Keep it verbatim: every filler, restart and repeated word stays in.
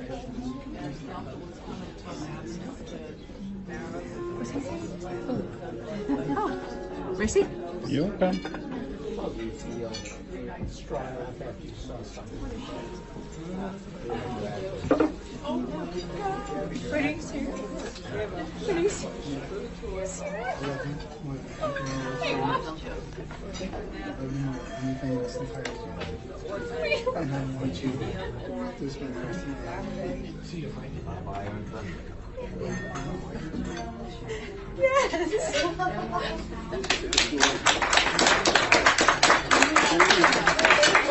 Oh, Gracie? You okay? Pretty serious. Pretty serious. And then once you do spend the rest of the day, see you find it. Yes.